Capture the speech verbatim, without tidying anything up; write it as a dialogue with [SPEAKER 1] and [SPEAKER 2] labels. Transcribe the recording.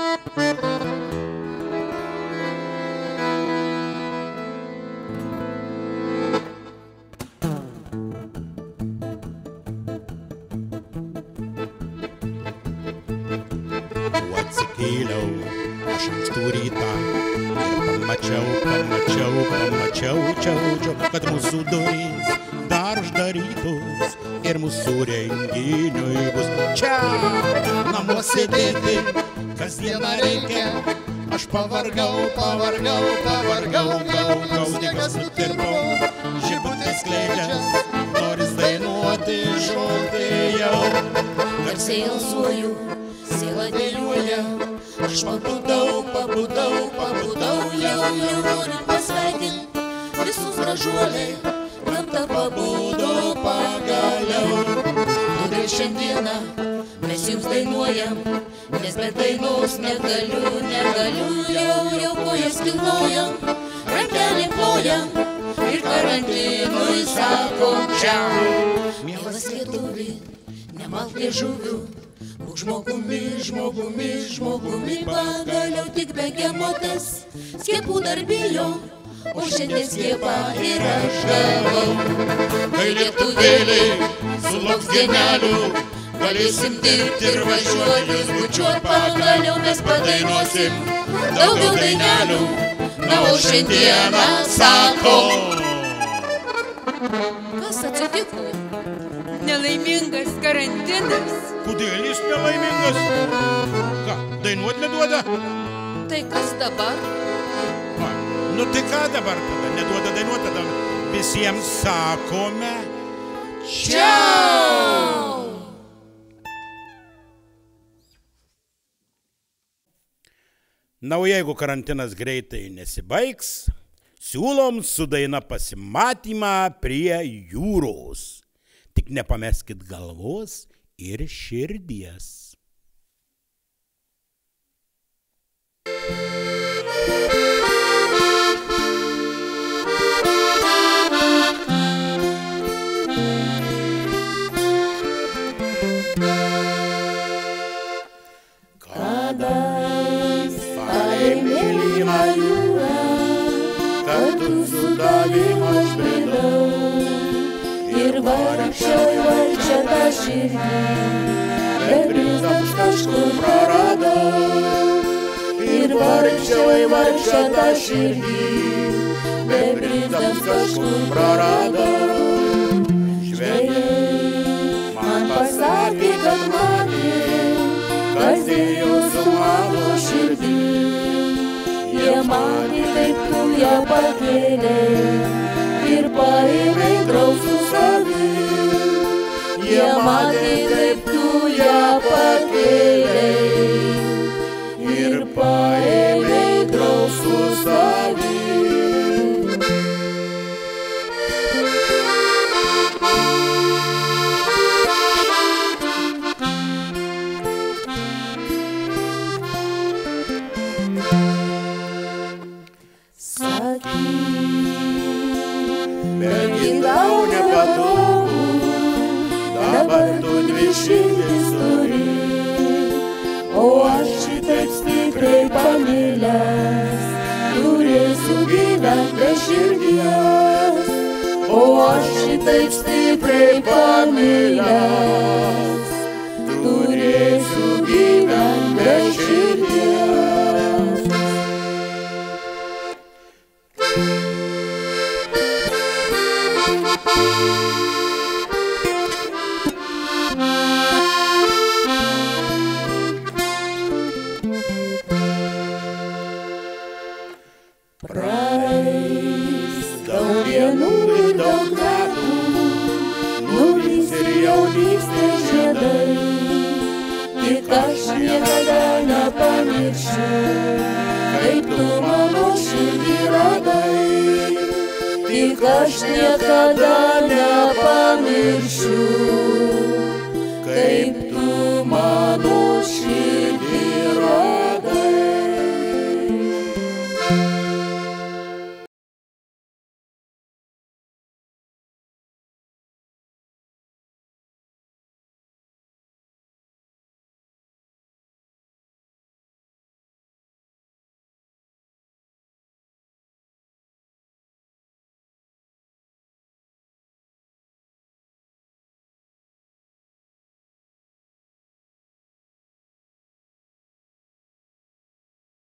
[SPEAKER 1] Atsikėliau aš ankstų rytą ir pamačiau, pamačiau, pamačiau, čiau, čiau, kad mūsų durys dar uždarytos ir mūsų renginiui bus čia namuose sėdėti, kasdieną reikia. Aš pavargau, pavargau, pavargau, gau, gau, niekas nutirpau, žibutės skleidžias, noris dainuoti, šokti jau.
[SPEAKER 2] Garsiai alsuoju, siela dėliuoja, aš pabudau, pabudau, pabudau, jau, jau noriu pasveikint visus gražuoliai, gamta pabudo pagaliau. Todėl šiandieną mes jums dainuojam, nes be dainos negaliu, negaliu, jau, jau kojas kilnojam, rankelį plojam ir karantinui sakom čiau. Mielas lietuvi, nemalk liežuviu, būk žmogumi, žmogumi, žmogumi, pagaliau tik begemotas skiepų dar bijo, o šiandien skiepą ir aš gavau. Kai lietuvėliai sulauks dienelių, galėsim dirbti ir važiuotis, bučiuot, pagaliau mes padainuosim daugiau dainelių, na o šiandieną sakom. Kas atsitiko? Nelaimingas karantinas?
[SPEAKER 1] Kodėl jis nelaimingas? Ką, dainuot neduoda?
[SPEAKER 2] Tai kas dabar?
[SPEAKER 1] A, nu tai ką dabar tada? Neduoda dainuot, tada visiems sakome čiau! Na, o jeigu karantinas greitai nesibaigs, siūlom su daina pasimatymą prie jūros. Tik nepameskit galvos ir širdies.
[SPEAKER 2] Kadais paėmėlima jūra, kartu su tavim aš bėdau. Ir vargšiau, vargšia tą širdį, bet priznams kažkur praradau. Ir vargšiau, vargšia tą širdį, bet priznams kažkur praradau. Žvejai man pasakė, kad matė, kas dėjo su mano širdį. Jie matė, kaip tu ją pakėlei ir paėmei draug su savim. Jie matė, kaip tu ją pakėlei ir paėmei draug su savim. Betgi tau nepatogu, dabar tu dvi širdis turi, o aš šitaip stipriai pamilęs, turėsiu gyvent be širdies. O aš šitaip stipriai pamilęs, turėsiu gyvent be širdies. Praeis daug dienų ir daug metų, nulys ir jaunystės žiedai, tik aš niekada nepamiršiu, kaip tu mano širdį radai. Tik aš niekada nepamiršiu, kaip tu mano širdį